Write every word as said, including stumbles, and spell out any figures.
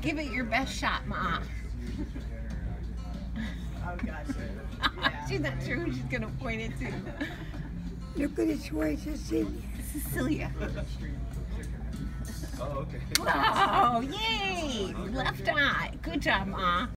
Give it your best shot, Ma. Oh, gotcha. Yeah. She's not sure who she's going to point it to. Look at his way, Cecilia. Cecilia. Oh, okay. Oh, yay! Left eye. Good job, Ma.